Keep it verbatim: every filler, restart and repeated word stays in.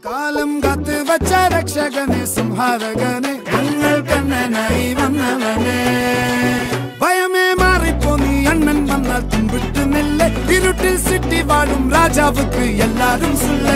കാലം കാത്ത് വച്ച രക്ഷകനെ സംഹാരകനെ ഞങ്ങൾ കണ്ണനായി വന്നവനെ ഭയമേ മാറിപ്പോ നീ അണ്ണൻ വന്നാൽ തുമ്പിട്ടുന്നില്ല ഇരുട്ടിൽ സിറ്റി വാഴും രാജാവുക്ക് എല്ലാരും സുല്ല